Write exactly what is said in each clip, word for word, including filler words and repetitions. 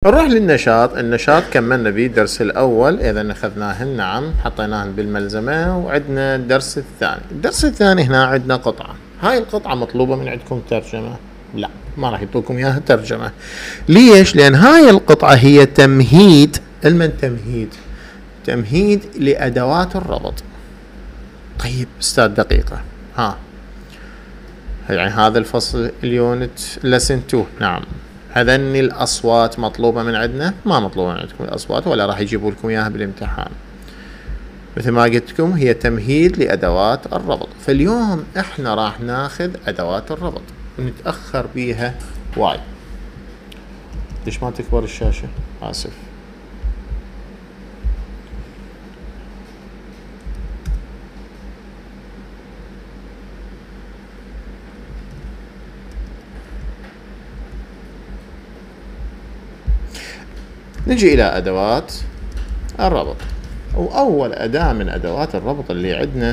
نروح للنشاط. النشاط كملنا به الدرس الأول، إذا أخذناهن نعم حطيناهن بالملزمة، وعندنا الدرس الثاني. الدرس الثاني هنا عندنا قطعة، هاي القطعة مطلوبة من عندكم ترجمة؟ لا، ما راح يعطوكم إياها ترجمة. ليش؟ لأن هاي القطعة هي تمهيد. المن تمهيد؟ تمهيد لأدوات الربط. طيب أستاذ دقيقة، ها يعني هذا الفصل اليونت لسن تو، نعم هذن الأصوات مطلوبة من عندنا؟ ما مطلوبة من عندكم الأصوات، ولا راح يجيبوا لكم إياها بالامتحان. مثل ما قلت لكم هي تمهيد لأدوات الربط. فاليوم إحنا راح ناخذ أدوات الربط ونتأخر بيها وايد. ليش ما تكبر الشاشة؟ آسف. نجي إلى أدوات الربط، وأول أداة من أدوات الربط اللي عندنا،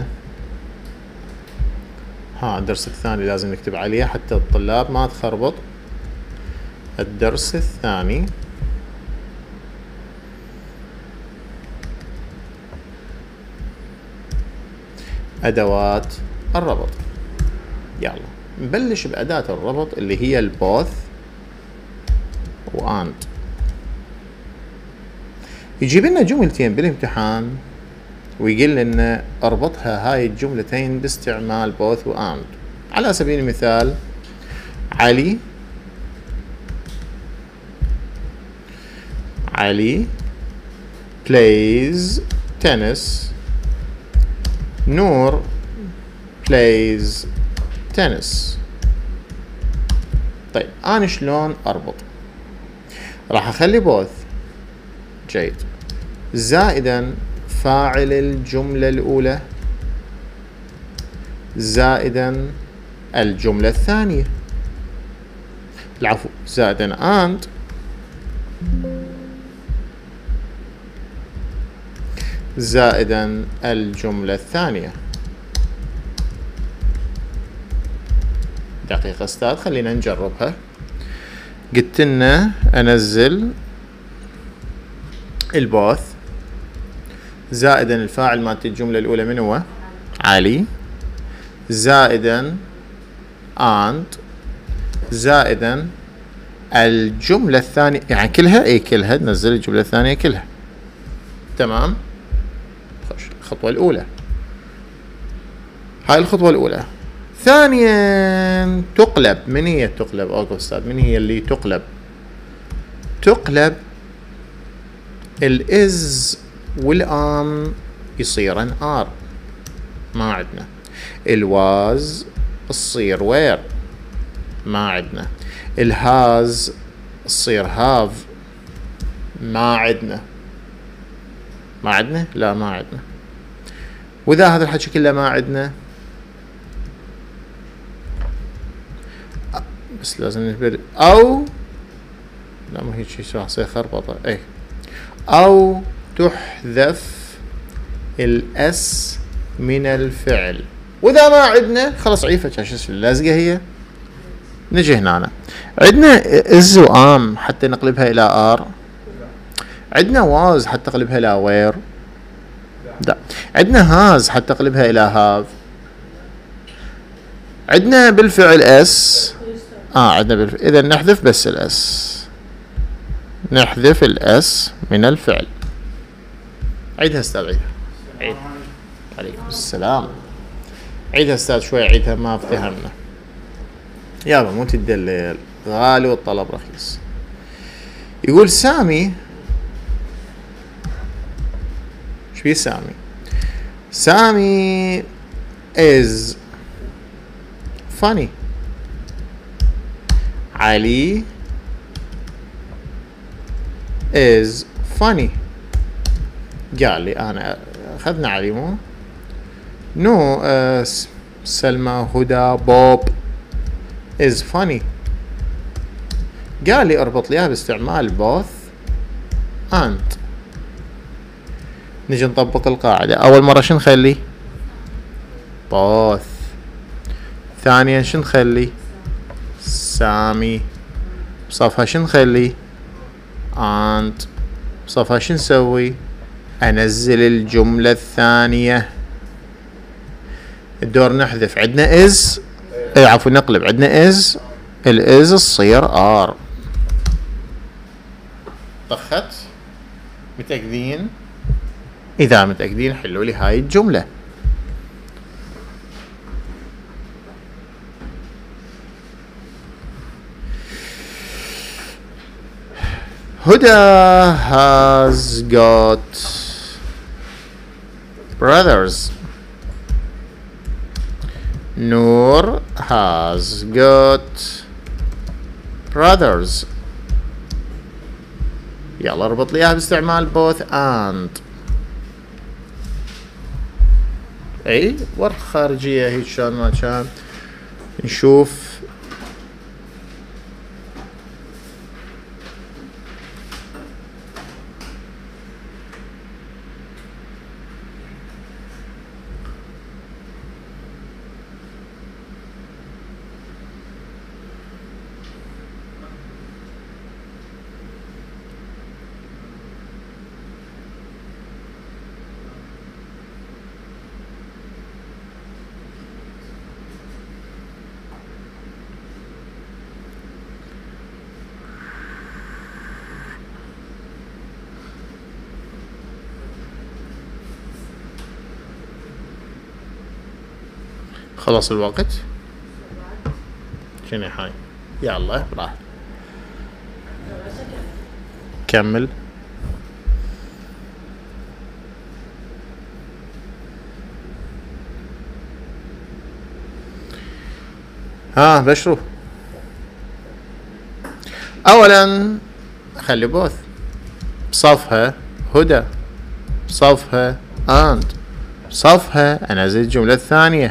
ها الدرس الثاني لازم نكتب عليه حتى الطلاب ما تخربط. الدرس الثاني أدوات الربط. يلا نبلش بأداة الربط اللي هي البوث وآند. يجيب لنا جملتين بالامتحان ويقول لنا اربطها هاي الجملتين باستعمال both و and. على سبيل المثال علي علي plays tennis. نور plays tennis. طيب انا شلون اربط؟ راح اخلي both جيد زائدا فاعل الجملة الأولى زائدا الجملة الثانية، العفو زائدا and زائدا الجملة الثانية. دقيقة أستاذ خلينا نجربها. قلت لنا أنزل البوث زائدا الفاعل مالت الجملة الأولى من هو؟ علي، زائدا and زائدا الجملة الثانية، يعني كلها اي كلها نزل الجملة الثانية كلها. تمام؟ خش الخطوة الأولى، هاي الخطوة الأولى. ثانيا تقلب. من هي تقلب؟ اوكي أستاذ، من هي اللي تقلب؟ تقلب الإز والآم يصيرن آر، ما عندنا. الواز تصير وير، ما عندنا. الهاز تصير هاف، ما عندنا. ما عندنا؟ لا ما عندنا. وإذا هذا الحكي كله ما عندنا، بس لازم نبدأ أو لا ما هيك شيء راح يصير خربطة. اي أو تحذف الأس من الفعل. وإذا ما عندنا خلاص عيفة شاشة اللازقة هي. نجي هنا عندنا إز وآم حتى نقلبها إلى آر. عندنا واز حتى نقلبها إلى وير. لا. عندنا هاز حتى نقلبها إلى هاف. عندنا بالفعل اس. اه عندنا بالفعل. إذا نحذف بس الأس، نحذف الأس من الفعل. عيدها أستاذ، عيدها. عيد. عليكم السلام. عيدها أستاذ شوي، عيدها ما افتهمنا. يابا مو تدلل، غالي والطلب رخيص. يقول سامي، ايش بيه سامي؟ سامي is funny. علي is funny. قال لي انا اخذنا علي مو نو uh, سلمى هدى بوب is funny. قال لي اربط ليها باستعمال both and. نجي نطبق القاعدة. اول مرة شو نخلي؟ both. ثانيا شو نخلي؟ سامي. بصفها شو نخلي؟ and صفها شو نسوي؟ انزل الجملة الثانية. الدور نحذف. عندنا is اي عفوا نقلب. عندنا is الاز تصير ار. طخت؟ متأكدين؟ اذا متأكدين حلوا لي هاي الجملة. Huda has got brothers. Noor has got brothers. يلا اربط لي اياها باستعمال both and. اي ورقة خارجية هيك شلون ما كان. نشوف خلص الوقت. شنو هاي؟ يلا راح كمل. ها بشروا. اولا خلي بوث بصفها هدى، بصفها and، بصفها انزل الجملة الثانية.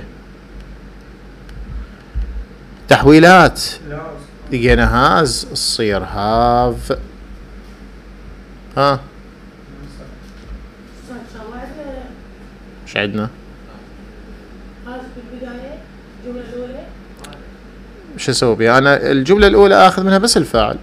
تحويلات لقينا هاز تصير هاف. ها ايش عندنا؟ هاز بالبداية الجملة الأولى. شو اسوي بها؟ انا الجملة الأولى اخذ منها بس الفاعل.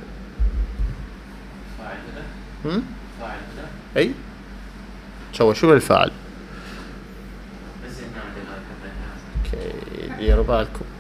فاعل هم؟ فاعل اي سوى شو الفاعل؟ اوكي ديروا بالكم.